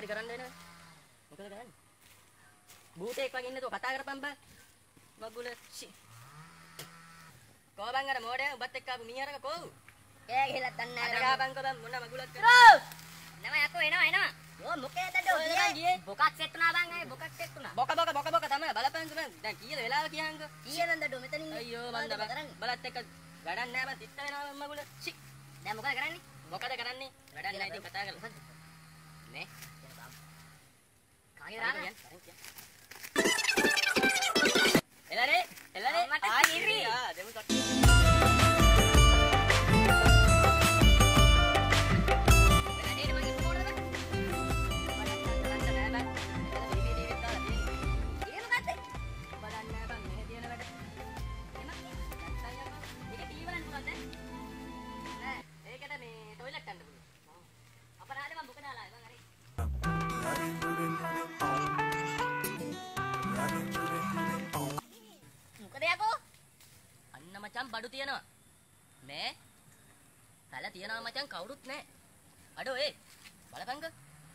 හරි කරන්න වෙනවා. මොකද කරන්නේ? භූතෙක් වගේ ඉන්නතෝ කතා කරපන් බා. මගුල ෂි. කොහොමද අර මොඩේ උඹත් එක්ක ආපු මීහරක කොහොමද? ඒ ගිහලා දන්නේ නැහැ. අර ගහපන් කොබන් මොන මගුලක් කරේ? නම යකෝ එනවා. ඕ මොකේද ගියේ? බොකක් සෙට් වුණා බං අය බොකක් සෙට් වුණා. බොක තමයි බලපන් කොබන්. දැන් කීයද වෙලාව කියහන්කෝ? කීයද දඩෝ මෙතන ඉන්නේ? අයියෝ මන්ද බලත් එක්ක වැඩක් නැහැ බං තිත්ත වෙනවා මගුල ෂි. දැන් මොකද කරන්නේ? මොකද කරන්නේ? වැඩක් නැහැ ඉතින් කතා කරලා. නේ? කාගේ රාන? එළනේ මට කිරි. දෙමු කට. මචං බඩු තියනවා නේ පැල තියනවා මචං කවුරුත් නැහැ අඩෝ ඒ බලපංක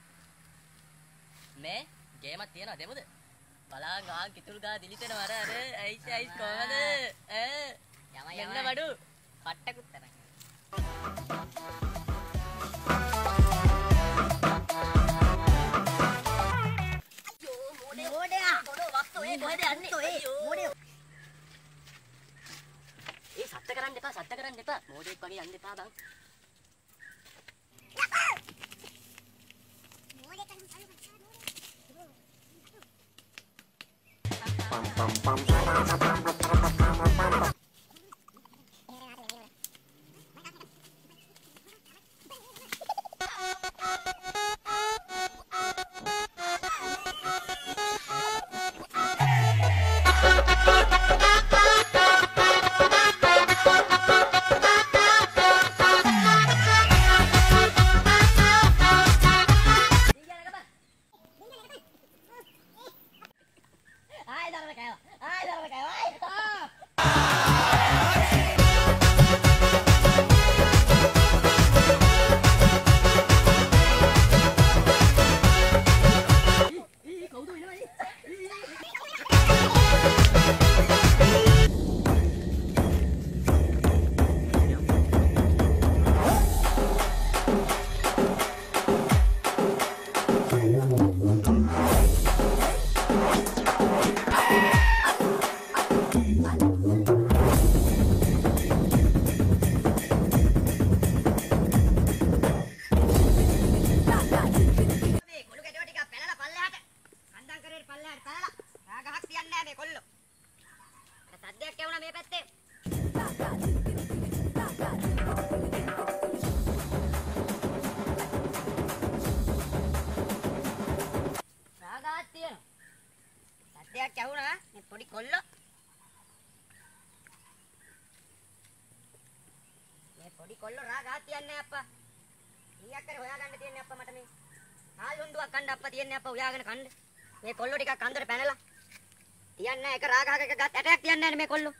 මේ ගේමක් තියනවා දෙමුද බලා ගා කිතුල් ගා දිලිතෙනවා අර අයිස් කොහමද යන්න බඩු කට්ටකුත් තරක් අයියෝ මොඩේ මොඩෝ වස්තු ඒ කොහෙද යන්නේ මොඩේ සත්ත කරන්න එපා මොඩෙක් වගේ යන්න එපා බං පොඩි කොල්ලෝ මේ පොඩි කොල්ලෝ රාගා තියන්නේ අප්පා ඊයක් කර හොයාගන්න තියන්නේ අප්පා මට මේ හාල් හුඬුවක් කන්න අප්පා තියන්නේ අප්පා හොයාගෙන කන්න මේ කොල්ලෝ ටිකක් අන්දර පැනලා තියන්නේ එක රාගාක එක ගත් ඇටයක් තියන්නේ නැහැ මේ කොල්ලෝ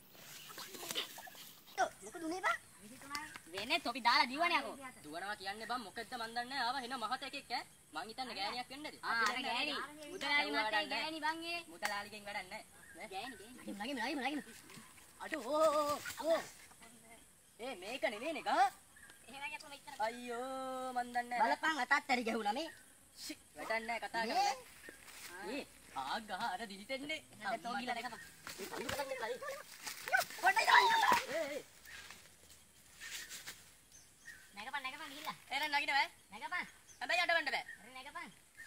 මොකද උනේ බා වෙන්නේ තොපි දාලා දිවන්නේ අකෝ දුවනවා කියන්නේ බං මොකෙද්ද මන් දන්නේ ආවා එන මහත එකෙක් ඈ මං හිතන්නේ ගෑණියක් වෙන්නද අර ගෑණි මුදලාලි මත්තේ ගෑණි බං ඒ මුදලාලිගෙන් වැඩක් නැහැ ගෑණි නගින්න අඩෝ ඕ ඒ මේක නෙවෙයිනේ ගහ එහෙම යකෝ මෙච්චර අයියෝ මන් දන්නේ නැහැ බලපන් අතත්තරි ගැහුණා මේ වැඩක් නැහැ කතා කරලා ඒ ආගහ අර දිලිතෙන්නේ නැත්නම් තෝ ගිලා දැකපන් නැගපන් ගිහිල්ලා එහෙනම් නගින්න බෑ නැගපන් හැබැයි අඬවන්න බෑ හරි නැගපන්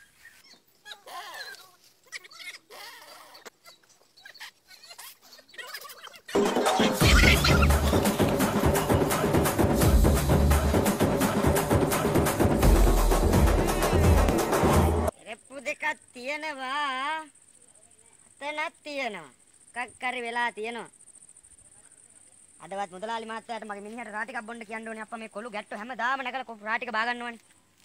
රෙප්පු දෙකක් තියෙනවා තනක් තියෙනවා කක් කරි වෙලා තියෙනවා අදවත් මුදලාලි මහත්තයාට මගේ මිනිහට රා ටිකක් බොන්න කියන්න ඕනේ අප්පා මේ කොළු ගැට්ටෝ හැමදාම නැගලා රා ටික බා ගන්න ඕනේ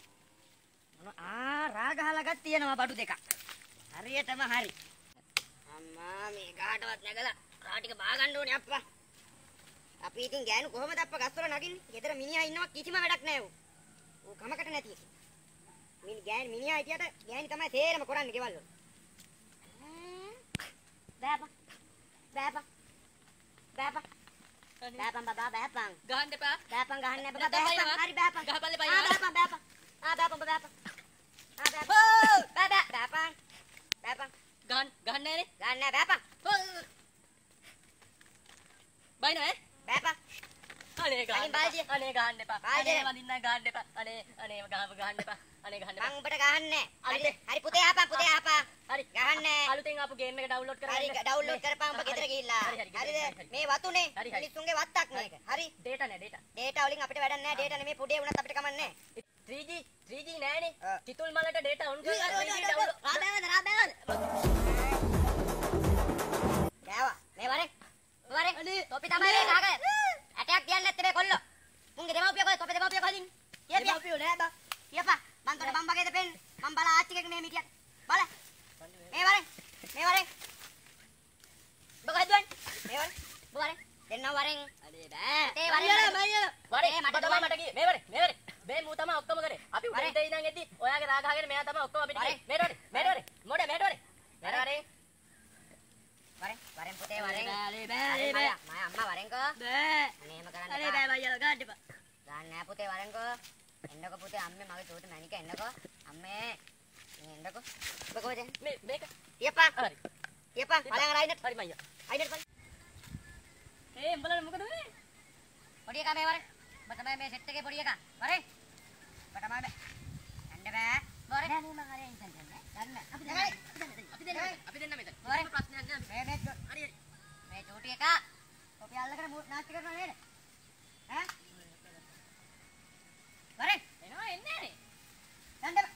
රා ගහලා ගත් තියෙනවා බඩු දෙකක් හරියටම හරි අම්මා මේ කාටවත් නැගලා රා ටික බා ගන්න ඕනේ අප්පා අපි ඉතින් ගෑනු කොහමද අප්පා ගස්වල නගින්නේ ගෙදර මිනිහා ඉන්නවා කිසිම වැඩක් නැහැ ඌ කමකට නැති මිනිහා හිටියට ගෑණි තමයි තේරම කරන්නේ ගෙවල් වල. බෑපන්. බෑපන්. බෑපන්. බෑපන් බබා බෑපන්. ගහන්න එපා. බෑපන් ගහන්න එපා බෑපන්. හරි බෑපන්. ගහපල්ලේ පයින්. බෑපන් බෑපන්. බෑපන් බෑපන්. බෑපන්. බෑපන්. බෑපන්. ගහන්න නෑනේ. ගන්න බෑපන්. බයිනෝ ඈ. බෑපන්. අනේ ගහන්න. අනේ ගහන්න එපා. අනේ වදින්න ගහන්න එපා. අනේ ගහන්න එපා. අනේ ගහන්න එපා. මං උඹට ගහන්නේ. හරි පුතේ ආපන් හරි ගහන්නේ. අලුතෙන් ආපු ගේම් එක ඩවුන්ලෝඩ් කරගන්න. හරි ඩවුන්ලෝඩ් කරපන් උඹ ගෙදර ගිහිල්ලා. හරිද? මේ වතුනේ මිනිස්සුන්ගේ වත්තක් මේක. හරි. ඩේටා නෑ ඩේටා. ඩේටා වලින් අපිට වැඩක් නෑ. ඩේටා නෙමෙයි පුඩේ වුණත් අපිට කමක් නෑ. 3G නෑනේ. කිතුල් මලට ඩේටා ඔන් කරලා 3G ඩවුන්ලෝඩ්. රාබෑවද. ගෑවා. මේ වරේ. තොපි තමයි මේ ගහගය. ඇටයක් කියන්නේ නැත්තේ මේ කොල්ලෝ. මුන්ගේ දෙමව්පිය කොහෙද? තොපි දෙමව්පිය කොහෙද ඉන්නේ? දෙමව්පියෝ නෑ බා. කියපා. මං තොට බම් වගේද පෙන්න. මං බලා ආච්චිගෙක් මේ මිටියක්. බල. මේ වරේ. ඔබ කොහෙද යන්නේ? මේ වරේ. ඔබ වරේ. දෙන්නව වරෙන්. අනේ බෑ. ඒ වරේ වරේ මට ගියේ. මේ වරේ. මේ මූ තමයි ඔක්කොම කරේ. අපි උඩට ඉඳන් එද්දි ඔයාගේ රාග ගහගෙන මෙයා තමයි ඔක්කොම අපිට කිව්වේ. මේට වරේ. මොඩේ. වරෙන් පුතේ වරෙන්. බෑ. මම අම්මා වරෙන්කෝ. බෑ. අනේම කරන්න. අනේ බෑ මයියලා ගන්න එපා. ගන්න නෑ පුතේ වරෙන්කෝ. එන්නකෝ පුතේ අම්මේ මගේ චෝට මැනික එන්නකෝ. අම්මේ. එන්නකෝ. ඔබ කොහෙද? මේක. තියපන්. හරි. තියපන්. බලන් රයිනට්. හරි මයියා. රයිනට් බලන්න. උඹලා මොකද මේ? පොඩි එකා මේ වරේ. ඔබ තමයි මේ සෙට් එකේ පොඩි එකා. වරේ. ඔබ තමයි මේ. යන්න බෑ. වරේ. නෑ නේ මම හරිය ඉතින් ගන්න. ගන්න. අපි දෙන්න මෙතන. වරේ. ප්‍රශ්නයක් නෑ. හරි. මේ චෝටි එකා. ඔපි අල්ලගෙන නාස්ති කරනවා නේද? ඈ? වරේ. එනවා එන්නේ නේ. යන්න බෑ.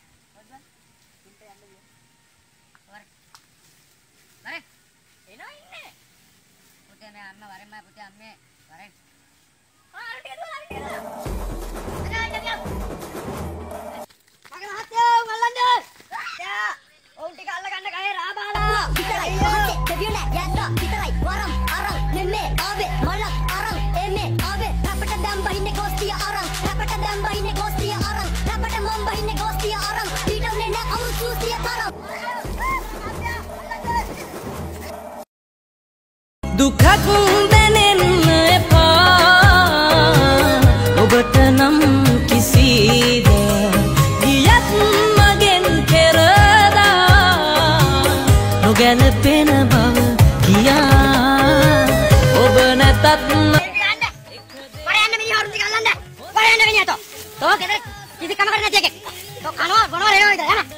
වරේ. එනවා ඉන්නේ. පුතේ මේ අම්මා වරෙන් මම පුතේ අම්මේ වරෙන්. ආරට මගේ මහත්තයෝ අල්ලන්න. යා. ඔවුන් ටික අල්ල ගන්න ගහේ රාබාලා. විතරයි මහත්තේ දෙවියෝ නෑ යන්න විතරයි වරම් අරන් නෙමේ ආවේ මලක් අරන් එමේ ආවේ රපට දැම් බහින්නේ ගෝස්තිය අරන් රපට දැම් බහින්නේ ගෝස්තිය අරන් රපට මම් බහින්නේ ගෝස්තිය අරන් ඊටුනේ නෑ අමු සූසිය තරම් දුකක් දැනෙන්න එපා ඔබට නම් කිසිද ගියත් මගෙන් පෙරදා නොගැලපෙන බව කියා ඔබ නැතත් වරයන්න මිනිහවරු ටික අල්ලන්න. වරයන්න මිනිහතෝ. තෝ ගෙදර කිසි කම කරන්නේ නැති එකෙක්. තෝ කනවා බොනවා එනවා විතර යන්න.